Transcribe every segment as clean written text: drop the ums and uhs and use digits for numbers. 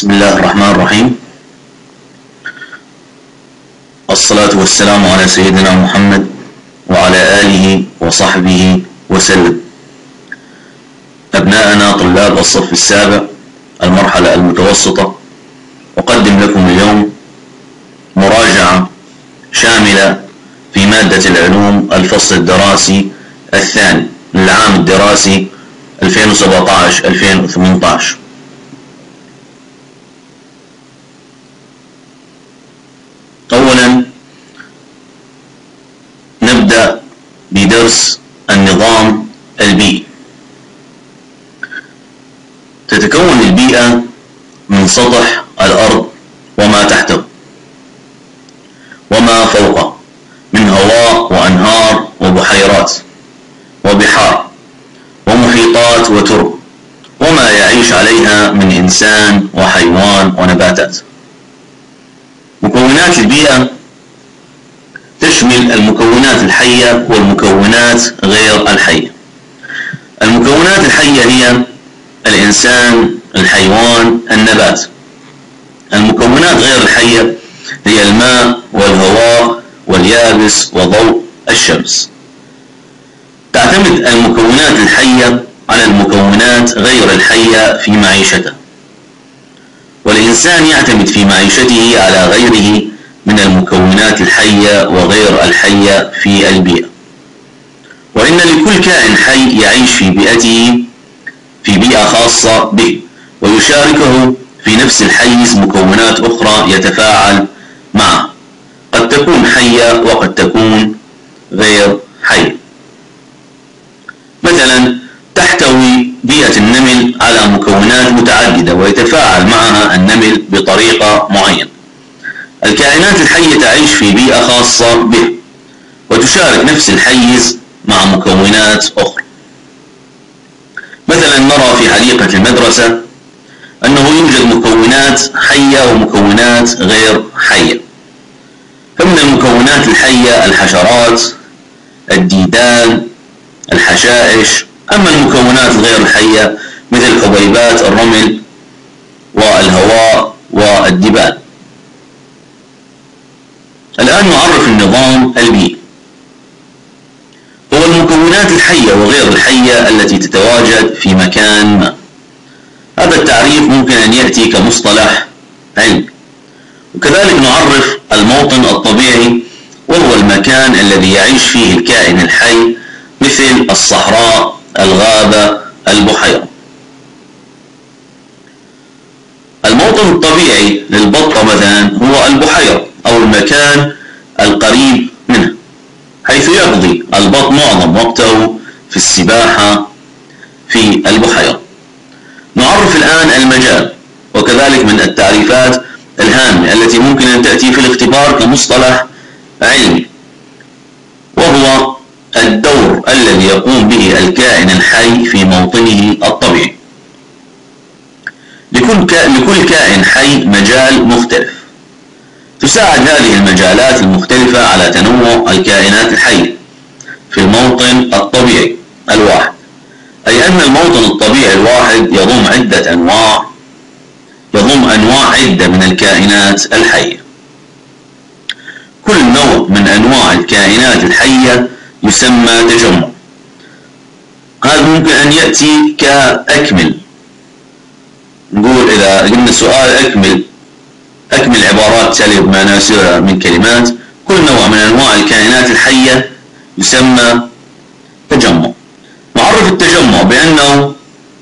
بسم الله الرحمن الرحيم. الصلاة والسلام على سيدنا محمد وعلى آله وصحبه وسلم. أبناءنا طلاب الصف السابع المرحلة المتوسطة، أقدم لكم اليوم مراجعة شاملة في مادة العلوم الفصل الدراسي الثاني للعام الدراسي 2017-2018. أولا نبدأ بدرس النظام البيئي. تتكون البيئة من سطح الأرض وما تحته وما فوقه من هواء وأنهار وبحيرات وبحار ومحيطات وترب، وما يعيش عليها من إنسان وحيوان ونباتات. مكونات البيئة تشمل المكونات الحية والمكونات غير الحية. المكونات الحية هي الإنسان، الحيوان، النبات. المكونات غير الحية هي الماء والهواء واليابس وضوء الشمس. تعتمد المكونات الحية على المكونات غير الحية في معيشته، والإنسان يعتمد في معيشته على غيره من المكونات الحية وغير الحية في البيئة. وإن لكل كائن حي يعيش في بيئته في بيئة خاصة به، ويشاركه في نفس الحيز مكونات أخرى يتفاعل معه، قد تكون حية وقد تكون غير حية. مثلا تحتوي بيئة النمل على مكونات متعددة ويتفاعل معها النمل بطريقة معينة. الكائنات الحية تعيش في بيئة خاصة به وتشارك نفس الحيز مع مكونات أخرى. مثلا نرى في حديقة المدرسة أنه يوجد مكونات حية ومكونات غير حية. فمن المكونات الحية الحشرات، الديدان، الحشائش. أما المكونات الغير الحية مثل حبيبات الرمل والهواء والدبال. الآن نعرف النظام البيئي. هو المكونات الحية وغير الحية التي تتواجد في مكان ما. هذا التعريف ممكن أن يأتي كمصطلح علمي. وكذلك نعرف الموطن الطبيعي، وهو المكان الذي يعيش فيه الكائن الحي، مثل الصحراء، الغابة، البحيرة. الموطن الطبيعي للبطة مثلا هو البحيرة أو المكان القريب منها، حيث يقضي البط معظم وقته في السباحة في البحيرة. نعرف الآن المجال، وكذلك من التعريفات الهامة التي ممكن أن تأتي في الاختبار كمصطلح علمي، وهو الدور الذي يقوم به الكائن الحي في موطنه الطبيعي. لكل كائن حي مجال مختلف. تساعد هذه المجالات المختلفة على تنوع الكائنات الحية في الموطن الطبيعي الواحد، أي أن الموطن الطبيعي الواحد يضم أنواع عدة من الكائنات الحية. كل نوع من أنواع الكائنات الحية يسمى تجمع. هذا ممكن أن يأتي كأكمل. نقول إذا قلنا سؤال أكمل عبارات تالية بمعنى من كلمات. كل نوع من أنواع الكائنات الحية يسمى تجمع. نعرف التجمع بأنه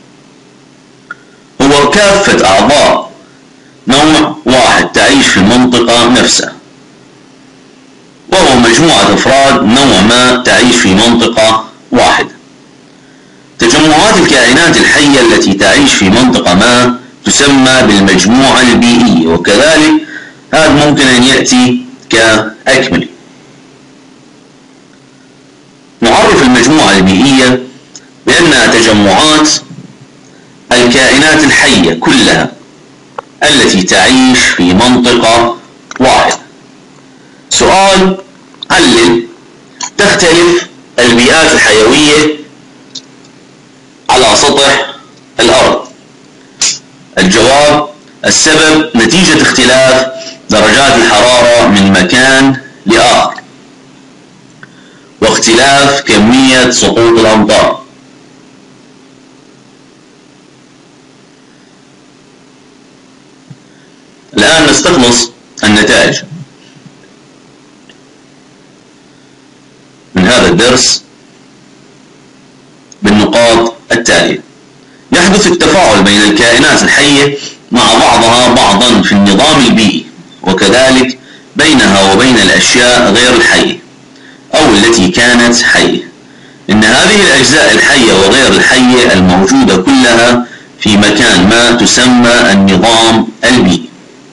هو كافة أعضاء نوع واحد تعيش في المنطقة نفسها، وهو مجموعة أفراد نوع ما تعيش في منطقة واحدة. تجمعات الكائنات الحية التي تعيش في منطقة ما تسمى بالمجموعة البيئية، وكذلك هذا ممكن أن يأتي كأكمل. نعرف المجموعة البيئية بأنها تجمعات الكائنات الحية كلها التي تعيش في منطقة واحدة. سؤال: علل. تختلف البيئات الحيوية على سطح الأرض. الجواب: السبب نتيجة اختلاف درجات الحرارة من مكان لآخر، واختلاف كمية سقوط الأمطار. الآن نستخلص النتائج من هذا الدرس بالنقاط التالية. يحدث التفاعل بين الكائنات الحية مع بعضها بعضا في النظام البيئي، وكذلك بينها وبين الأشياء غير الحية أو التي كانت حية. إن هذه الأجزاء الحية وغير الحية الموجودة كلها في مكان ما تسمى النظام البيئي.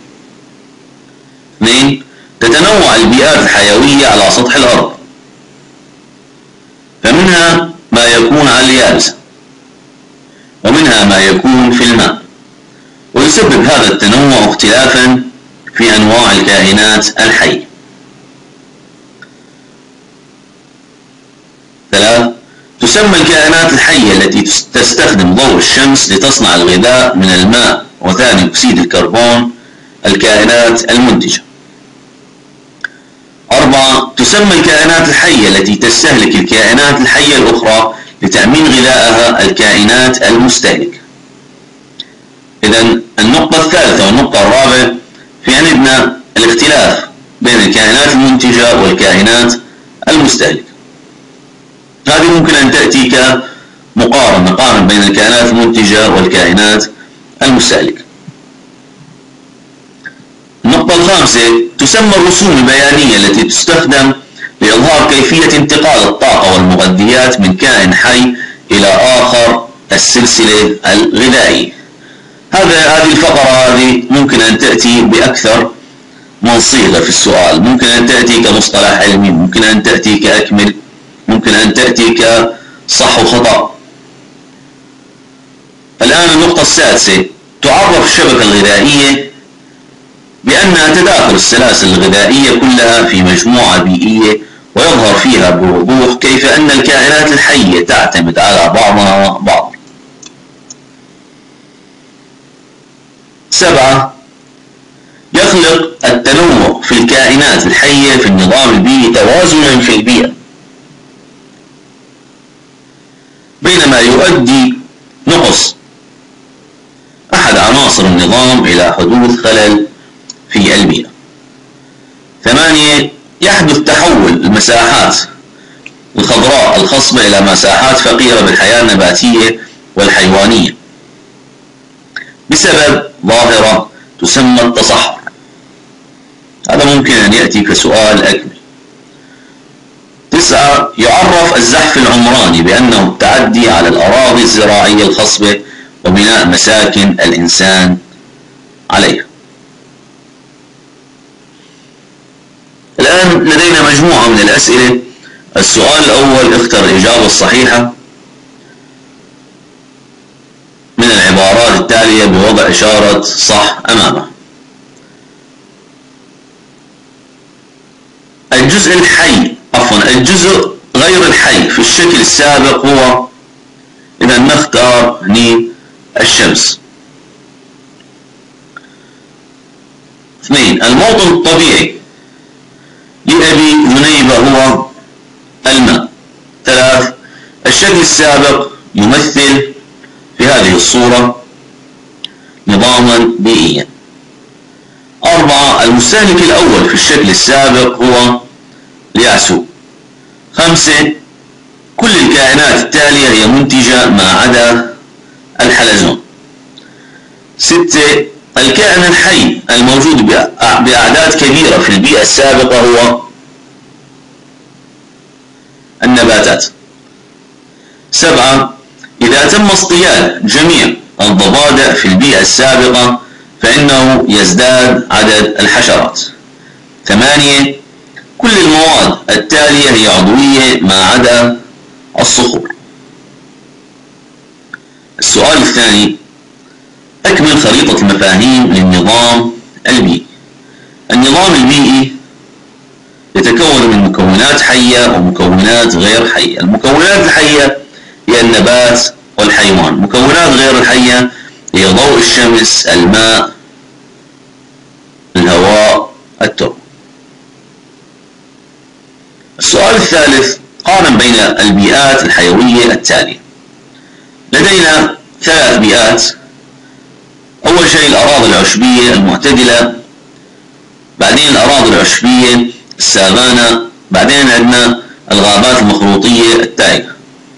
2. تتنوع البيئات الحيوية على سطح الأرض، فمنها ما يكون على اليابسة ومنها ما يكون في الماء، ويسبب هذا التنوع اختلافا في أنواع الكائنات الحية. 3. تسمى الكائنات الحية التي تستخدم ضوء الشمس لتصنع الغذاء من الماء وثاني أكسيد الكربون الكائنات المنتجة. 4. تسمى الكائنات الحية التي تستهلك الكائنات الحية الأخرى لتأمين غذائها الكائنات المستهلكة. إذن النقطة الثالثة والنقطة الرابعة في عندنا الاختلاف بين الكائنات المنتجة والكائنات المستهلكة. هذه ممكن أن تأتي كمقارنة بين الكائنات المنتجة والكائنات المستهلكة. النقطة الخامسة تسمى الرسوم البيانية التي تستخدم لإظهار كيفية انتقال الطاقة والمغذيات من كائن حي إلى آخر السلسلة الغذائية. هذه الفقرة ممكن أن تأتي بأكثر من صيغة في السؤال، ممكن أن تأتي كمصطلح علمي، ممكن أن تأتي كأكمل، ممكن أن تأتي كصح وخطأ. الآن النقطة السادسة تعرف الشبكة الغذائية بأنها تداخل السلاسل الغذائية كلها في مجموعة بيئية، ويظهر فيها بوضوح كيف أن الكائنات الحية تعتمد على بعضها بعض. 7. يخلق التنوع في الكائنات الحية في النظام البيئي توازنا في البيئة، بينما يؤدي نقص أحد عناصر النظام إلى حدوث خلل في البيئة. 8. يحدث تحول المساحات الخضراء الخصبة إلى مساحات فقيرة بالحياة النباتية والحيوانية بسبب ظاهرة تسمى التصحر. هذا ممكن أن يأتي كسؤال أكمل. 9. يعرف الزحف العمراني بأنه التعدي على الأراضي الزراعية الخصبة وبناء مساكن الإنسان عليها. الآن لدينا مجموعة من الأسئلة. السؤال الأول: اختر الإجابة الصحيحة من العبارات التالية بوضع إشارة صح أمامها. الجزء غير الحي في الشكل السابق هو، إذا نختار هني الشمس. 2. الموطن الطبيعي لأبي ذنيبة هو الماء. 3. الشكل السابق يمثل في هذه الصورة نظاما بيئيا. 4. المستهلك الأول في الشكل السابق هو الياسو. 5. كل الكائنات التالية هي منتجة ما عدا الحلزون. 6. الكائن الحي الموجود بأعداد كبيرة في البيئة السابقة هو النباتات. 7. إذا تم اصطياد جميع الضفادع في البيئة السابقة فإنه يزداد عدد الحشرات. 8. كل المواد التالية هي عضوية ما عدا الصخور. السؤال الثاني: أكمل خريطة المفاهيم للنظام البيئي. النظام البيئي يتكون من مكونات حية ومكونات غير حية. المكونات الحية هي النبات والحيوان. مكونات غير الحية هي ضوء الشمس، الماء، التربة. السؤال الثالث: قارن بين البيئات الحيوية التالية. لدينا 3 بيئات. أول شيء الأراضي العشبية المعتدلة، بعدين الأراضي العشبية السافانا، بعدين عندنا الغابات المخروطية التائهة.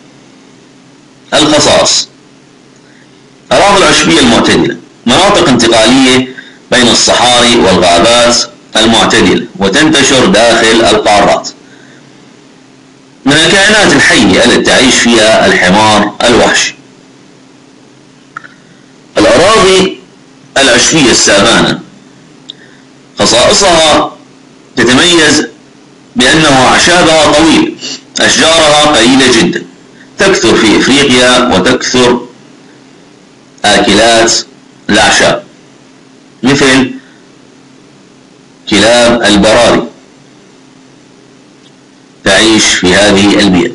الخصائص: الأراضي العشبية المعتدلة مناطق انتقالية بين الصحاري والغابات المعتدلة وتنتشر داخل القارات. من الكائنات الحية التي تعيش فيها الحمار الوحشي. الأراضي العشبية السافانا خصائصها تتميز بأنه أعشابها طويلة، أشجارها قليلة جدا، تكثر في إفريقيا وتكثر آكلات الأعشاب مثل كلاب البراري تعيش في هذه البيئة.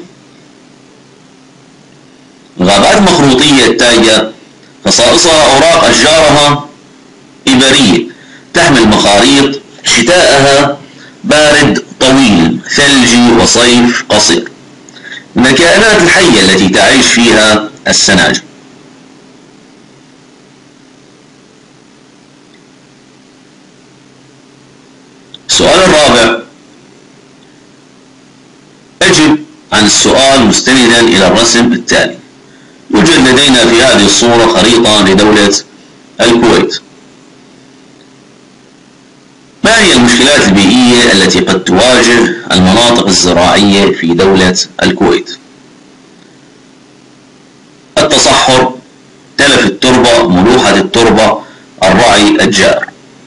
الغابات المخروطية التائهة خصائصها أوراق أشجارها إبرية، تحمل مخاريط، شتاءها بارد طويل، ثلجي وصيف قصير. من الكائنات الحية التي تعيش فيها السناجب. السؤال الرابع: أجب عن السؤال مستندا إلى الرسم التالي. يوجد لدينا في هذه الصورة خريطة لدولة الكويت. ما هي المشكلات البيئية التي قد تواجه المناطق الزراعية في دولة الكويت؟ التصحر، تلف التربة، ملوحة التربة، الرعي الجائر.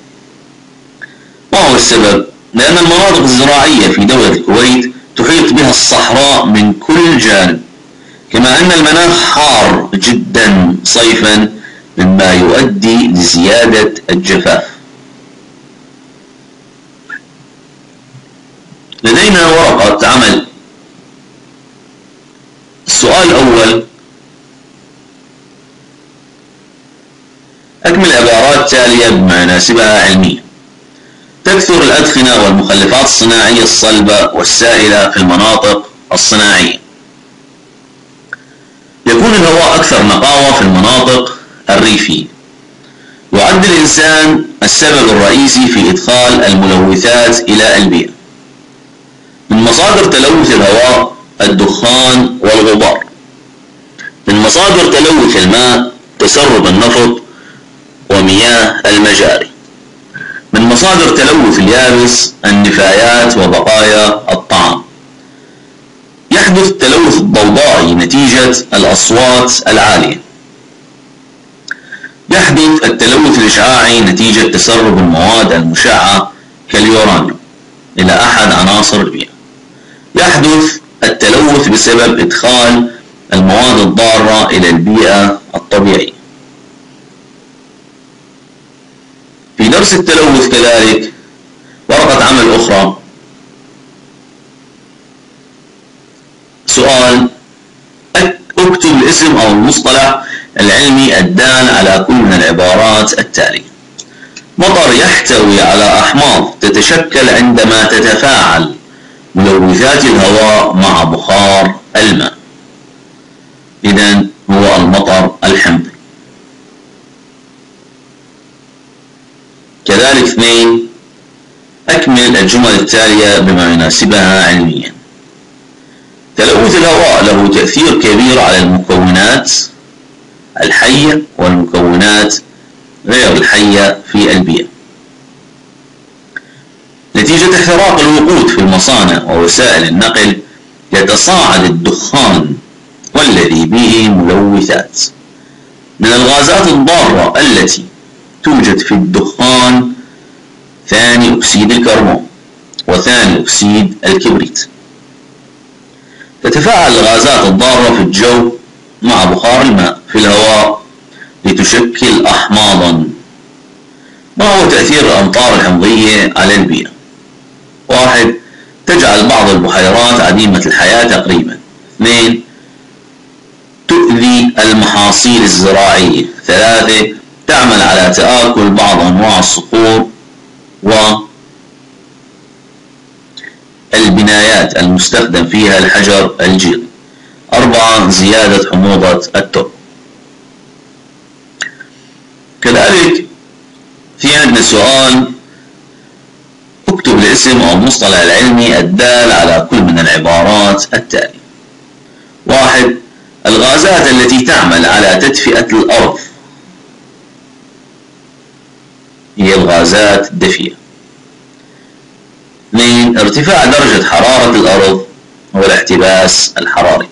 ما هو السبب؟ لأن المناطق الزراعية في دولة الكويت تحيط بها الصحراء من كل جانب، كما أن المناخ حار جدا صيفا مما يؤدي لزيادة الجفاف. لدينا ورقة عمل. السؤال الأول: أكمل العبارات التالية بما يناسبها علميا. تكثر الأدخنة والمخلفات الصناعية الصلبة والسائلة في المناطق الصناعية. يكون الهواء أكثر نقاوة في المناطق الريفية. يعد الإنسان السبب الرئيسي في إدخال الملوثات إلى البيئة. من مصادر تلوث الهواء الدخان والغبار. من مصادر تلوث الماء تسرب النفط ومياه المجاري. من مصادر تلوث اليابس النفايات وبقايا الطعام. يحدث التلوث الضوضائي نتيجة الأصوات العالية. يحدث التلوث الإشعاعي نتيجة تسرب المواد المشعة كاليورانيوم إلى أحد عناصر البيئة. يحدث التلوث بسبب إدخال المواد الضارة إلى البيئة الطبيعية. في درس التلوث كذلك ورقة عمل أخرى. سؤال: اكتب الاسم أو المصطلح العلمي الدال على كل من العبارات التالية. مطر يحتوي على أحماض تتشكل عندما تتفاعل ملوثات الهواء مع بخار الماء. إذن هو المطر الحمضي. كذلك 2. أكمل الجمل التالية بما يناسبها علميا. تلوث الهواء له تأثير كبير على المكونات الحية والمكونات غير الحية في البيئة. نتيجة احتراق الوقود في المصانع ووسائل النقل يتصاعد الدخان والذي به ملوثات. من الغازات الضارة التي توجد في الدخان ثاني أكسيد الكربون وثاني أكسيد الكبريت. تتفاعل الغازات الضارة في الجو مع بخار الماء في الهواء لتشكل أحماضا. ما هو تأثير الأمطار الحمضية على البيئة؟ 1. تجعل بعض البحيرات عديمة الحياة تقريبا. 2. تؤذي المحاصيل الزراعية. 3. تعمل على تآكل بعض أنواع الصقور. البنايات المستخدم فيها الحجر الجيري. 4. زيادة حموضة التربة. كذلك في عندنا سؤال: اكتب الاسم أو المصطلح العلمي الدال على كل من العبارات التالية. 1. الغازات التي تعمل على تدفئة الأرض هي الغازات الدفيئة. 2. ارتفاع درجة حرارة الأرض هو الاحتباس الحراري.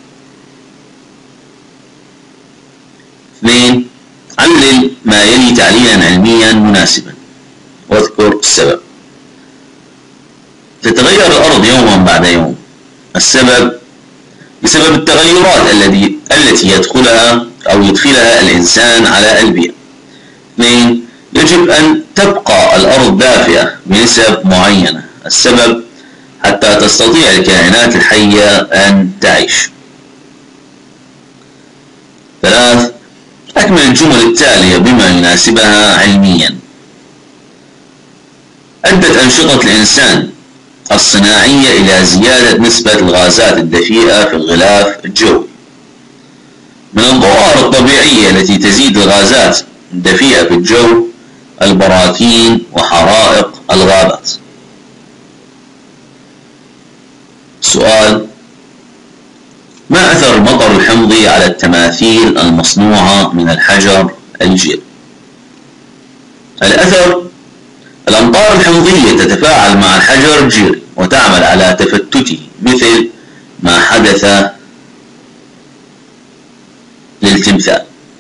2. علل ما يلي تعليلا علميا مناسبا واذكر السبب. تتغير الأرض يوما بعد يوم. السبب: بسبب التغيرات التي يدخلها الإنسان على البيئة. 2. يجب أن تبقى الأرض دافئة بنسب معينة. السبب: حتى تستطيع الكائنات الحية أن تعيش. 3. أكمل الجمل التالية بما يناسبها علميا. أدت أنشطة الإنسان الصناعية إلى زيادة نسبة الغازات الدفيئة في الغلاف الجوي. من الظواهر الطبيعية التي تزيد الغازات الدفيئة في الجو البراكين وحرائق الغابات. سؤال: ما أثر المطر الحمضي على التماثيل المصنوعة من الحجر الجيري؟ الأثر: الأمطار الحمضية تتفاعل مع الحجر الجيري وتعمل على تفتته مثل ما حدث للتمثال.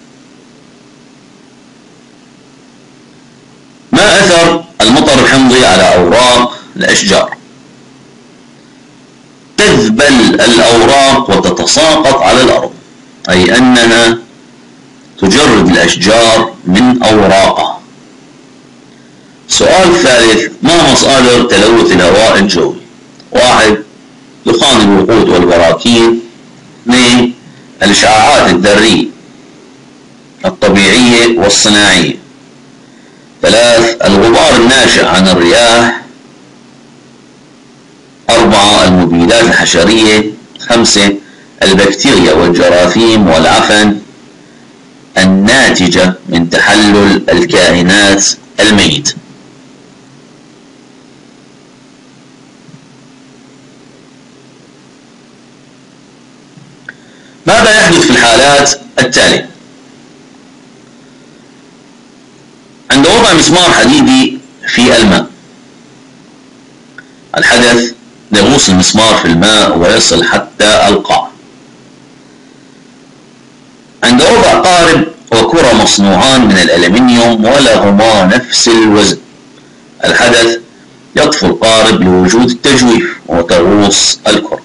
ما أثر المطر الحمضي على أوراق الأشجار؟ تذبل الأوراق وتتساقط على الأرض، أي أنها تجرد الأشجار من أوراقها. سؤال ثالث: ما مصادر تلوث الهواء الجوي؟ 1. دخان الوقود والبراكين. 2. الإشعاعات الذرية الطبيعية والصناعية. 3. الغبار الناشئ عن الرياح. 4. المبيدات الحشرية. 5. البكتيريا والجراثيم والعفن الناتجة من تحلل الكائنات الميتة. ماذا يحدث في الحالات التالية؟ عند وضع مسمار حديدي في الماء، الحدث يغوص المسمار في الماء ويصل حتى القاع. عند وضع قارب وكرة مصنوعان من الألمنيوم ولهما نفس الوزن، الحدث يطفو القارب لوجود التجويف وتغوص الكرة.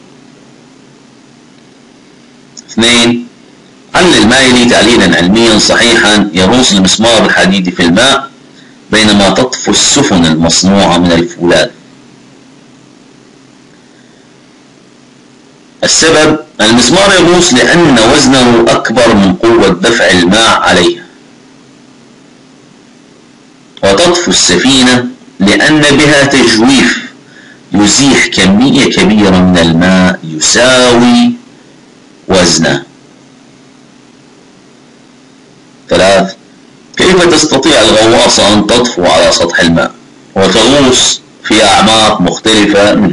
2. علل ما يلي تعليلا علميا صحيحا. يغوص المسمار الحديدي في الماء بينما تطفو السفن المصنوعة من الفولاذ. السبب: المسمار يغوص لأن وزنه أكبر من قوة دفع الماء عليه. وتطفو السفينة لأن بها تجويف يزيح كمية كبيرة من الماء يساوي وزنه. 3. كيف تستطيع الغواصة أن تطفو على سطح الماء وتغوص في أعماق مختلفة منه؟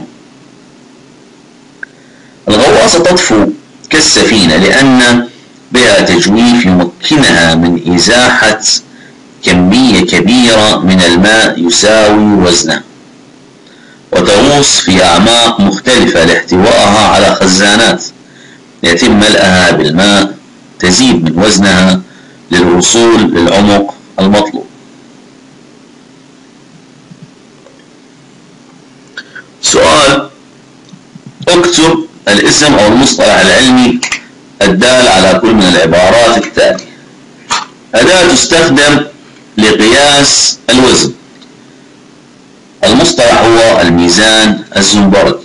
الغواصة تطفو كالسفينة لأن بها تجويف يمكنها من إزاحة كمية كبيرة من الماء يساوي وزنه، وتغوص في أعماق مختلفة لاحتوائها على خزانات يتم ملئها بالماء تزيد من وزنها للوصول للعمق المطلوب. سؤال: اكتب الاسم أو المصطلح العلمي الدال على كل من العبارات التالية. أداة تستخدم لقياس الوزن. المصطلح هو الميزان الزنبركي.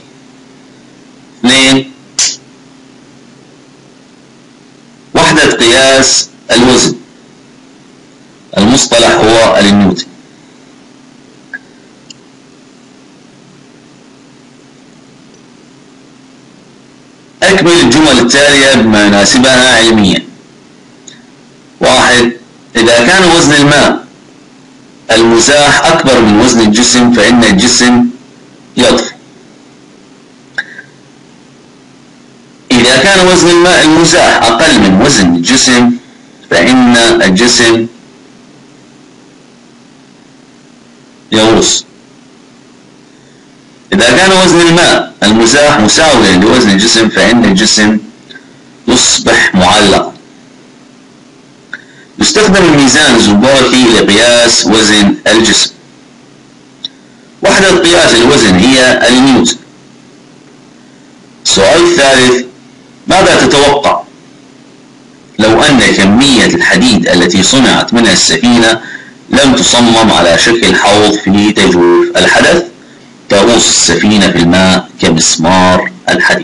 2. وحدة قياس الوزن. المصطلح هو النيوتن. الجمل التالية بما يناسبها علميا. 1. إذا كان وزن الماء المزاح أكبر من وزن الجسم فإن الجسم يطفو. إذا كان وزن الماء المزاح أقل من وزن الجسم فإن الجسم يغوص. إذا كان وزن الماء المزاح مساويا لوزن الجسم فإن الجسم يصبح معلقا. يستخدم الميزان الزباكي لقياس وزن الجسم. وحدة قياس الوزن هي النيوتن. السؤال الثالث: ماذا تتوقع لو أن كمية الحديد التي صنعت منها السفينة لم تصمم على شكل حوض في تجويف الحدث؟ تغوص السفينة في الماء كمسمار الحديد.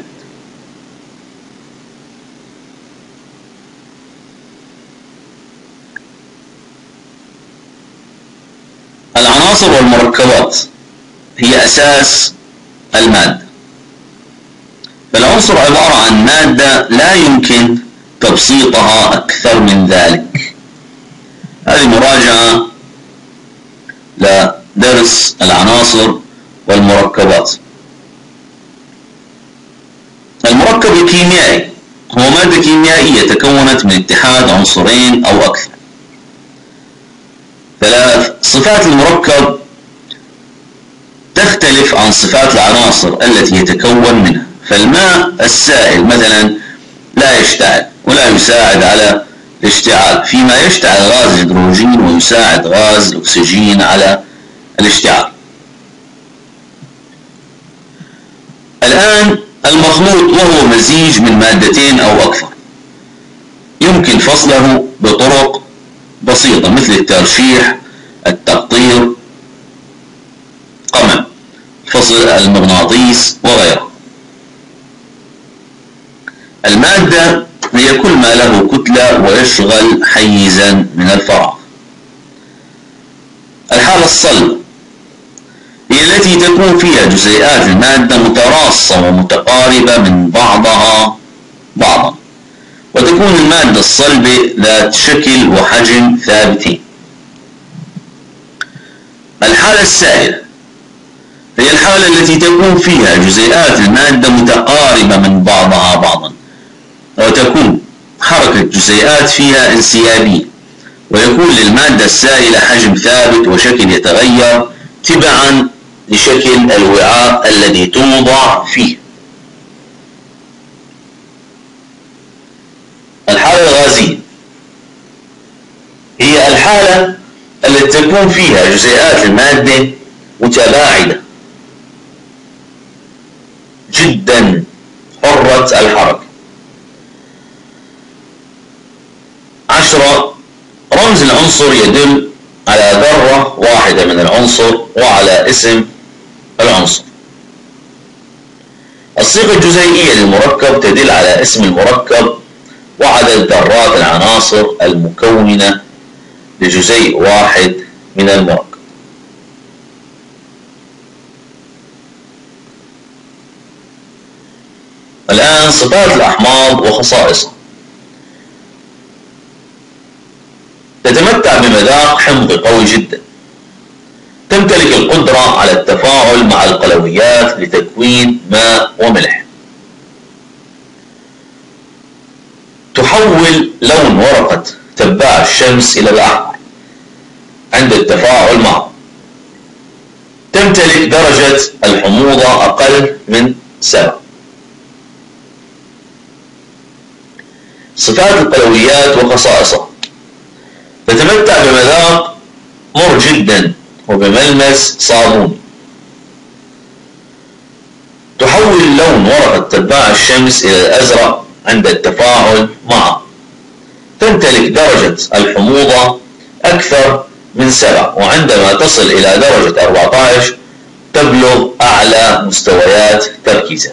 العناصر والمركبات هي أساس المادة. فالعنصر عبارة عن مادة لا يمكن تبسيطها أكثر من ذلك. هذه مراجعة لدرس العناصر والمركبات. المركب الكيميائي هو مادة كيميائية تكونت من اتحاد عنصرين أو أكثر. 3. صفات المركب تختلف عن صفات العناصر التي يتكون منها. فالماء السائل مثلا لا يشتعل ولا يساعد على الاشتعال، فيما يشتعل غاز الهيدروجين ويساعد غاز الأكسجين على الاشتعال. الآن المخلوط وهو مزيج من مادتين أو أكثر يمكن فصله بطرق بسيطة مثل الترشيح، التقطير، قمع، فصل المغناطيس وغيره. المادة هي كل ما له كتلة ويشغل حيزا من الفراغ. الحالة الصلبة هي التي تكون فيها جزيئات المادة متراصة ومتقاربة من بعضها بعضا، وتكون المادة الصلبة ذات شكل وحجم ثابتين. الحالة السائلة هي الحالة التي تكون فيها جزيئات المادة متقاربة من بعضها بعضا، وتكون حركة الجزيئات فيها انسيابية، ويكون للمادة السائلة حجم ثابت وشكل يتغير تبعا لشكل الوعاء الذي توضع فيه. الحالة الغازية هي الحالة التي تكون فيها جزيئات المادة متباعدة جدا حرة الحركة. 10. رمز العنصر يدل على ذرة واحدة من العنصر وعلى اسم العنصر. الصيغة الجزيئية للمركب تدل على اسم المركب وعدد ذرات العناصر المكونة لجزيء واحد من المركب. الآن صفات الأحماض وخصائصها. تتمتع بمذاق حمضي قوي جدا. تمتلك القدرة على التفاعل مع القلويات لتكوين ماء وملح. تحول لون ورقة تباع الشمس إلى الأحمر عند التفاعل معه. تمتلك درجة الحموضة أقل من 7. صفات القلويات وخصائصها. تتمتع بمذاق مر جدا وبملمس صابوني. تحول لون ورقة تباع الشمس إلى الأزرق عند التفاعل معه. تمتلك درجة الحموضة أكثر من 7، وعندما تصل إلى درجة 14 تبلغ أعلى مستويات تركيزها.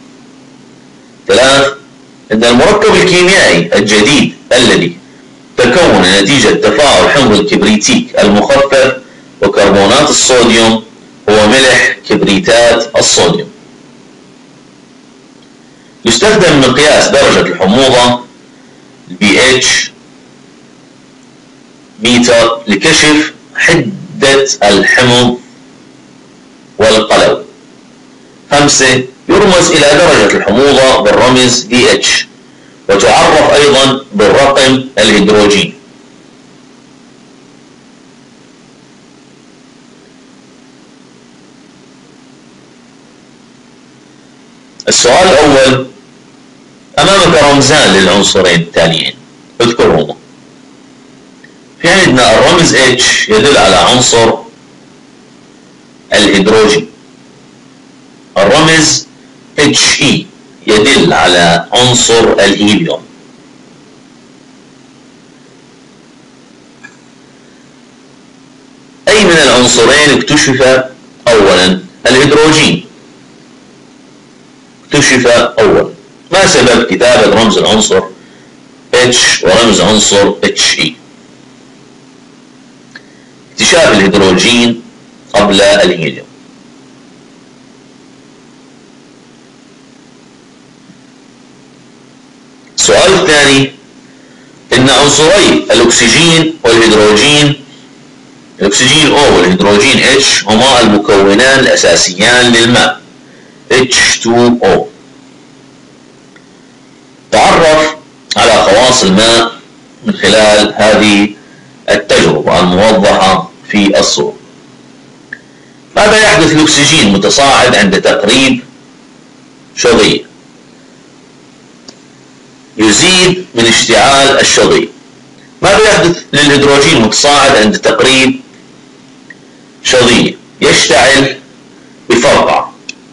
3. إن المركب الكيميائي الجديد الذي تكون نتيجة تفاعل حمض الكبريتيك المخفف وكربونات الصوديوم هو ملح كبريتات الصوديوم. يستخدم مقياس درجة الحموضة pH ميتر لكشف حدة الحمض والقلوي. 5. يرمز إلى درجة الحموضة بالرمز pH، وتعرف أيضا بالرقم الهيدروجيني. السؤال الأول: أمامك رمزان للعنصرين التاليين، اذكرهما. في عندنا الرمز H يدل على عنصر الهيدروجين، الرمز He يدل على عنصر الهيليوم. أي من العنصرين اكتشف أولا؟ الهيدروجين اكتشف أولا. ما سبب كتابة رمز العنصر H ورمز عنصر He؟ اكتشاف الهيدروجين قبل الهيليوم. السؤال الثاني: إن عنصري الأكسجين والهيدروجين، الأكسجين O والهيدروجين H، هما المكونان الأساسيان للماء H2O. تعرف على خواص الماء من خلال هذه التجربة الموضحة في الصورة. ماذا يحدث للأكسجين متصاعد عند تقريب شظية؟ يزيد من اشتعال الشظية. ماذا يحدث للهيدروجين متصاعد عند تقريب شظية؟ يشتعل بفرقعة.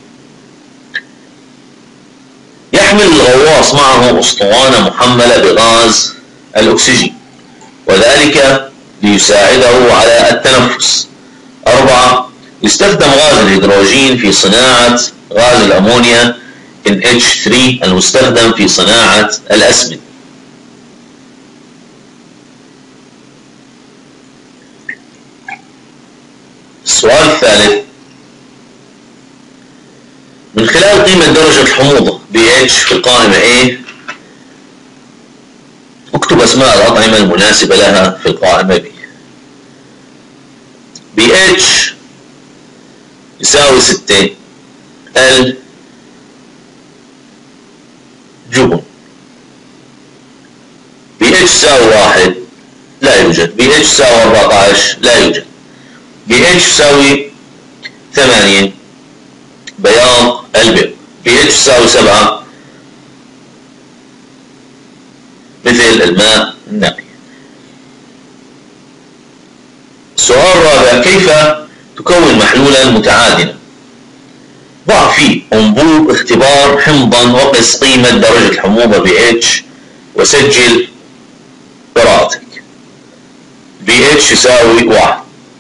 يحمل الغواص معه أسطوانة محملة بغاز الأكسجين، وذلك ليساعده على التنفس. 4. يستخدم غاز الهيدروجين في صناعة غاز الأمونيا NH3 المستخدم في صناعة الأسمنت. السؤال الثالث: من خلال قيمة درجة الحموضة pH في القائمة A، اكتب أسماء الأطعمة المناسبة لها في القائمة B. pH يساوي 6. الجبن. pH يساوي 1 لا يوجد. pH يساوي 14 لا يوجد. pH يساوي 8 بياض البيض. pH يساوي 7 مثل الماء النقي. السؤال الرابع: كيف تكون محلولا متعادلا؟ ضع فيه أنبوب اختبار حمضا وقس قيمة درجة الحموضة pH وسجل قراءتك. pH يساوي 1.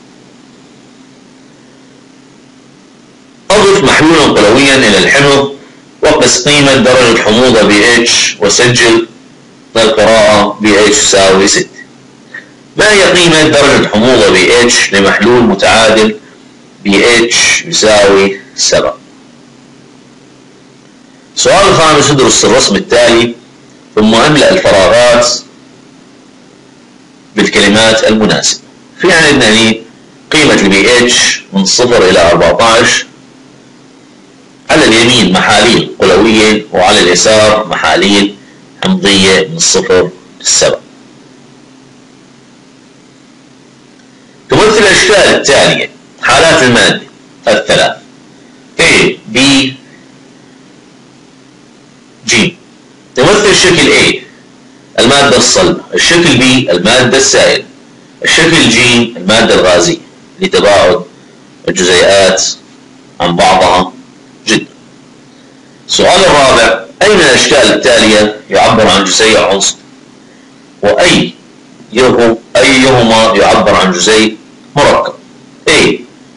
أضف محلولا قلويا إلى الحمض وقس قيمة درجة الحموضة pH وسجل القراءة pH يساوي 6. ما هي قيمة درجة الحموضة pH لمحلول متعادل pH يساوي 7؟ السؤال الخامس: ادرس الرسم التالي ثم املأ الفراغات بالكلمات المناسبة. في عندنا هنا قيمة الpH من 0 إلى 14. على اليمين محاليل قلوية وعلى اليسار محاليل حمضية من 0 ل 7. تمثل الأشكال التالية حالات المادة الثلاث: A B G. تمثل الشكل A المادة الصلبة، الشكل B المادة السائلة، الشكل G المادة الغازية لتباعد الجزيئات عن بعضها جدا. السؤال الرابع: أي من الأشكال التالية يعبر عن جزيء عنصر؟ أيهما يعبر عن جزيء مركب؟ A.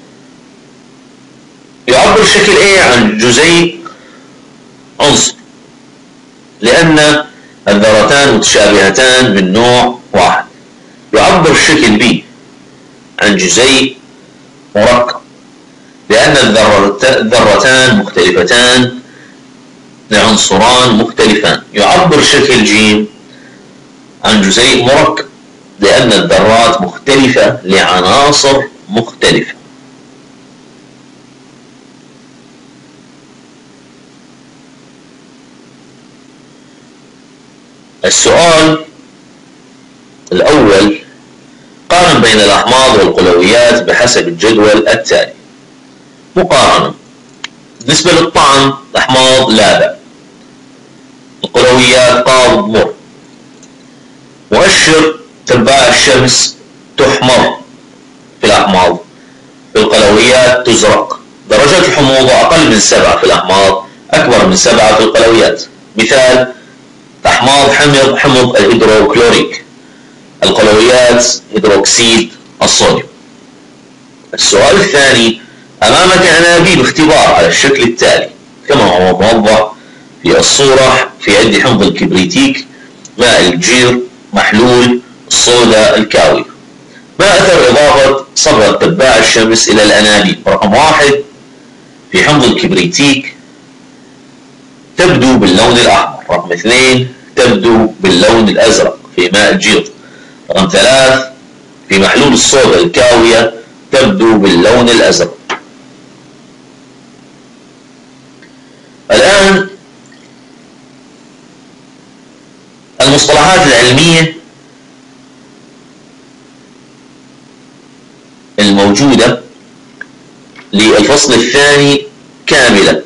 يعبر الشكل A عن جزيء عنصر لأن الذرتان متشابهتان من نوع واحد. يعبر الشكل B عن جزيء مركب لأن الذرتان مختلفتان لعنصران مختلفان. يعبر شكل ج عن جزيء مركب لأن الذرات مختلفة لعناصر مختلفة. السؤال الأول: قارن بين الأحماض والقلويات بحسب الجدول التالي. مقارنة: بالنسبة للطعم الأحماض لاذع، القلويات قاض مر. مؤشر تباع الشمس تحمر في الأحماض، في القلويات تزرق. درجات الحموضة أقل من 7 في الأحماض، أكبر من 7 في القلويات. مثال: الأحماض حمض الهيدروكلوريك، القلويات هيدروكسيد الصوديوم. السؤال الثاني: أمامك أنابيب اختبار على الشكل التالي كما هو موضح في الصورة في يد حمض الكبريتيك، ماء الجير، محلول الصودا الكاوية. ما أثر إضافة صبغة تباع الشمس إلى الأنابيب؟ رقم 1: في حمض الكبريتيك تبدو باللون الأحمر. رقم 2: تبدو باللون الأزرق في ماء الجير. رقم 3: في محلول الصودا الكاوية تبدو باللون الأزرق. الآن المصطلحات العلمية الموجودة للفصل الثاني كاملة.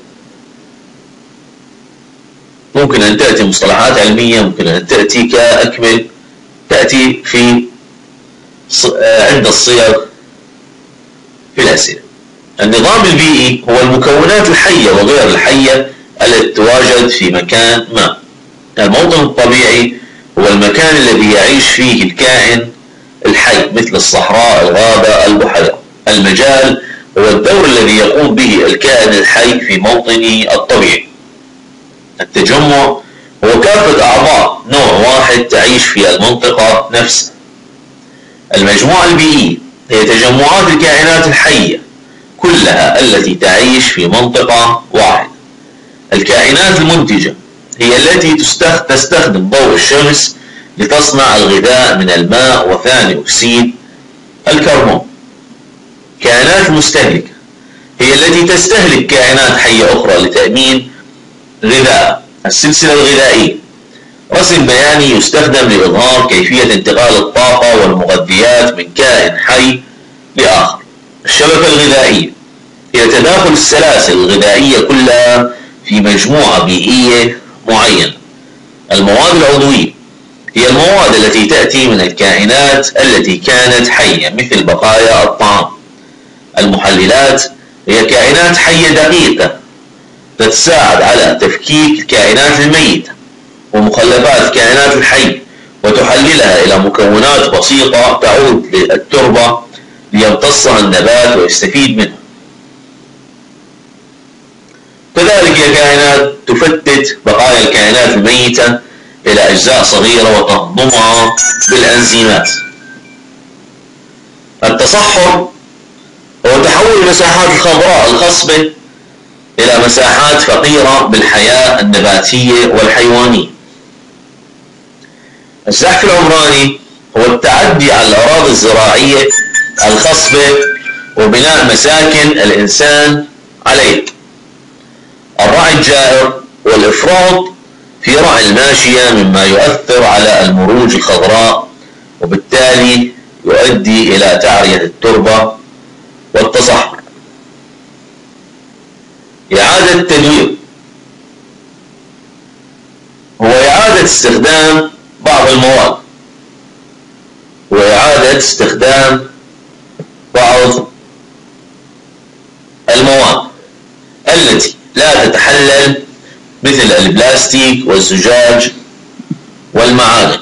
ممكن أن تأتي مصطلحات علمية، ممكن أن تأتي كأكمل، تأتي في عدة صيغ في الأسئلة. النظام البيئي هو المكونات الحية وغير الحية التي تتواجد في مكان ما. الموطن الطبيعي هو المكان الذي يعيش فيه الكائن الحي مثل الصحراء، الغابة، البحيرة. المجال هو الدور الذي يقوم به الكائن الحي في موطنه الطبيعي. التجمع هو كافة أعضاء نوع واحد تعيش في المنطقة نفسها. المجموعة البيئية هي تجمعات الكائنات الحية كلها التي تعيش في منطقة واحدة. الكائنات المنتجة هي التي تستخدم ضوء الشمس لتصنع الغذاء من الماء وثاني أكسيد الكربون. الكائنات المستهلكة هي التي تستهلك كائنات حية أخرى لتأمين غذاء. السلسلة الغذائية رسم بياني يستخدم لإظهار كيفية انتقال الطاقة والمغذيات من كائن حي لآخر. الشبكة الغذائية هي تداخل السلاسل الغذائية كلها في مجموعة بيئية معينة. المواد العضوية هي المواد التي تأتي من الكائنات التي كانت حية مثل بقايا الطعام. المحللات هي كائنات حية دقيقة تتساعد على تفكيك الكائنات الميتة ومخلفات الكائنات الحية وتحللها إلى مكونات بسيطة تعود للتربة ليمتصها النبات ويستفيد منها. كذلك هي كائنات تفتت بقايا الكائنات الميتة إلى أجزاء صغيرة وتهضمها بالأنزيمات. التصحر هو تحول المساحات الخضراء الخصبة إلى مساحات فقيرة بالحياة النباتية والحيوانية. الزحف العمراني هو التعدي على الأراضي الزراعية الخصبة وبناء مساكن الإنسان عليه. الرعي الجائر والإفراط في رعي الماشية مما يؤثر على المروج الخضراء وبالتالي يؤدي إلى تعرية التربة والتصحر. إعادة التدوير هو إعادة استخدام بعض المواد وإعادة استخدام بعض المواد التي لا تتحلل مثل البلاستيك والزجاج والمعادن.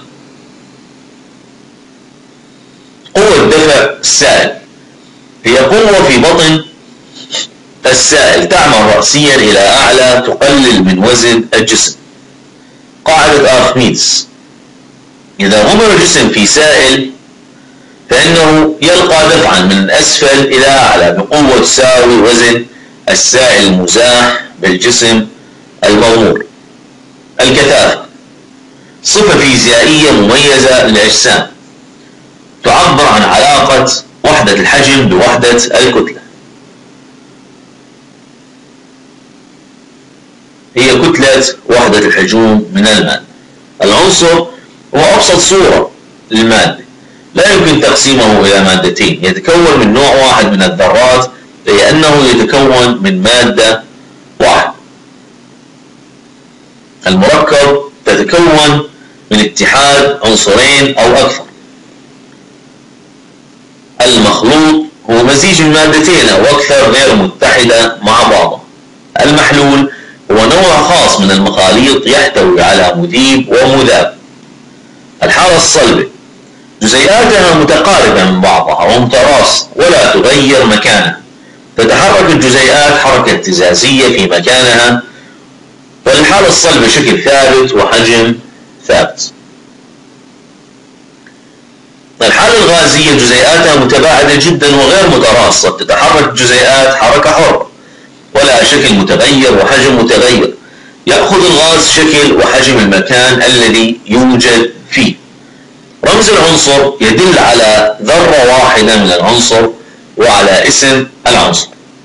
قوة دفع السائل هي قوة في بطن السائل تعمل رأسيا إلى أعلى تقلل من وزن الجسم. قاعدة أرخميدس: إذا غمر الجسم في سائل فإنه يلقى دفعا من أسفل إلى أعلى بقوة تساوي وزن السائل المزاح بالجسم المغمور. الكثافة صفة فيزيائية مميزة للأجسام تعبر عن علاقة وحدة الحجم بوحدة الكتلة. هي كتلة وحدة الحجم من المادة. العنصر هو أبسط صورة للمادة، لا يمكن تقسيمه إلى مادتين، يتكون من نوع واحد من الذرات لأنه يتكون من مادة واحدة. المركب تتكون من اتحاد عنصرين أو أكثر. المخلوط هو مزيج من مادتين أو أكثر غير متحدة مع بعضها. المحلول هو نوع خاص من المخاليط يحتوي على مذيب ومذاب. الحالة الصلبة جزيئاتها متقاربة من بعضها ومتراصة ولا تغير مكانها، تتحرك الجزيئات حركة اهتزازية في مكانها، والحالة الصلبة شكل ثابت وحجم ثابت. الحالة الغازية جزيئاتها متباعدة جدا وغير متراصة، تتحرك الجزيئات حركة حرة ولا شكل متغير وحجم متغير، يأخذ الغاز شكل وحجم المكان الذي يوجد فيه. رمز العنصر يدل على ذرة واحدة من العنصر وعلى اسم العنصر.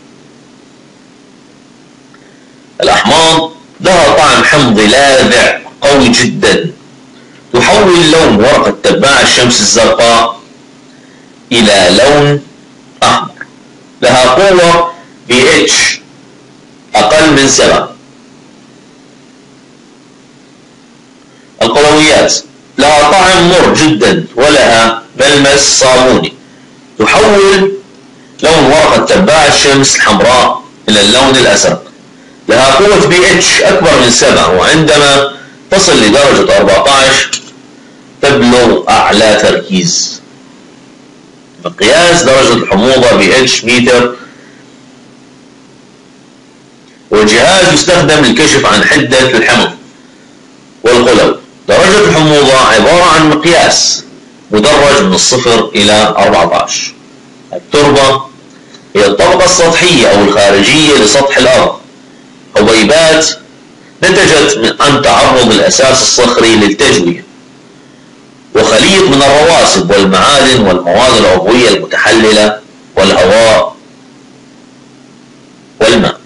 الأحماض لها طعم حمضي لاذع قوي جدا، تحول لون ورقة تباع الشمس الزرقاء إلى لون أحمر. لها قوة pH أقل من 7. القلويات لها طعم مر جدا ولها ملمس صابوني، تحول لون ورقة تباع الشمس الحمراء إلى اللون الأزرق. لها قوة pH أكبر من 7، وعندما تصل لدرجة 14 تبلغ أعلى تركيز. مقياس درجة الحموضة pH متر، والجهاز يستخدم للكشف عن حدة الحمض والقلوي. درجة الحموضة عبارة عن مقياس مدرج من 0 إلى 14. التربة هي الطبقة السطحية أو الخارجية لسطح الأرض، حبيبات نتجت عن تعرض الأساس الصخري للتجوية، وخليط من الرواسب والمعادن والمواد العضوية المتحللة والهواء والماء.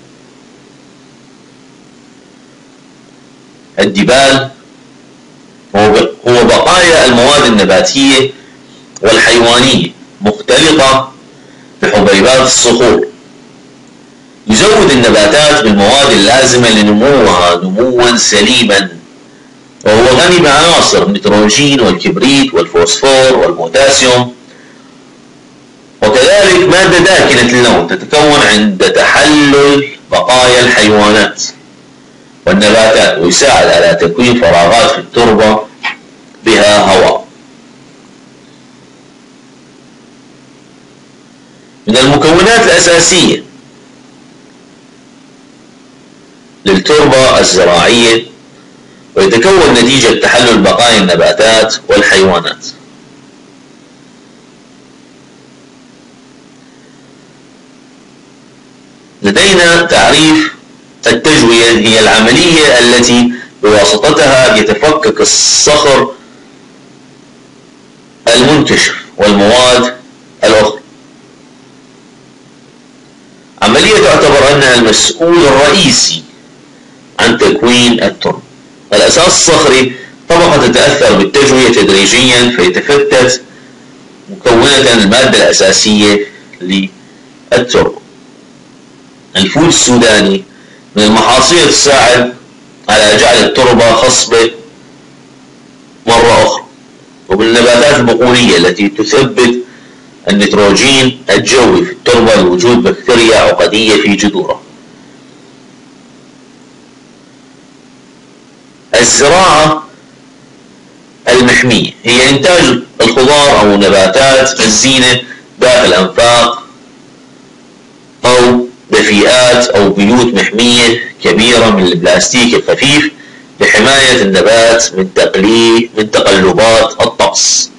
الدبال هو بقايا المواد النباتية والحيوانية مختلطة بحبيبات الصخور، يزود النباتات بالمواد اللازمة لنموها نموا سليما، وهو غني بعناصر النيتروجين والكبريت والفوسفور والبوتاسيوم، وكذلك مادة داكنة اللون تتكون عند تحلل بقايا الحيوانات والنباتات، ويساعد على تكوين فراغات في التربة بها هواء. من المكونات الأساسية للتربة الزراعية، ويتكون نتيجة تحلل بقايا النباتات والحيوانات. لدينا تعريف التجوية: هي العملية التي بواسطتها يتفكك الصخر المنكشف والمواد الأخرى. عملية تعتبر أنها المسؤول الرئيسي عن تكوين التربة. الأساس الصخري طبقة تتأثر بالتجوية تدريجيا فيتفتت مكونة المادة الأساسية للتربة. الفول السوداني من المحاصيل تساعد على جعل التربة خصبة مرة أخرى، ومن النباتات البقولية التي تثبت النيتروجين الجوي في التربة لوجود بكتيريا عقدية في جذورها. الزراعة المحمية هي إنتاج الخضار أو نباتات الزينة داخل أنفاق أو دفيئات أو بيوت محمية كبيرة من البلاستيك الخفيف لحماية النبات من تقلبات الطقس.